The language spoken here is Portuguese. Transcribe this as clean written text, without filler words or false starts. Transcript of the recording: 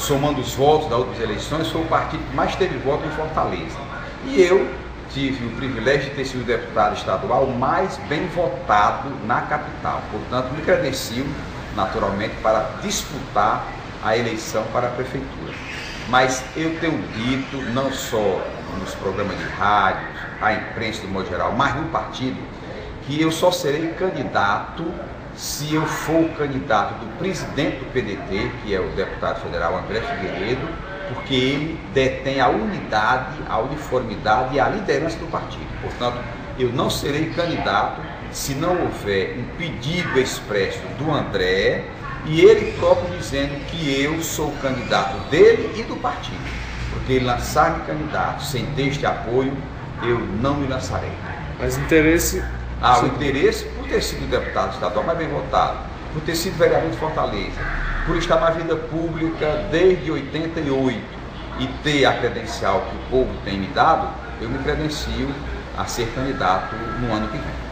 somando os votos das últimas eleições, foi o partido que mais teve voto em Fortaleza. E eu tive o privilégio de ter sido deputado estadual mais bem votado na capital. Portanto, me credencio, naturalmente, para disputar a eleição para a prefeitura. Mas eu tenho dito, não só nos programas de rádio, a imprensa do modo geral, mas no partido, que eu só serei candidato se eu for o candidato do presidente do PDT, que é o deputado federal André Figueiredo, porque ele detém a unidade, a uniformidade e a liderança do partido. Portanto, eu não serei candidato se não houver um pedido expresso do André e ele próprio dizendo que eu sou o candidato dele e do partido. Porque ele lançar-me candidato sem ter este apoio, eu não me lançarei. Mas interesse... O interesse por ter sido deputado estadual mais bem votado, por ter sido vereador de Fortaleza, por estar na vida pública desde 88 e ter a credencial que o povo tem me dado, eu me credencio a ser candidato no ano que vem.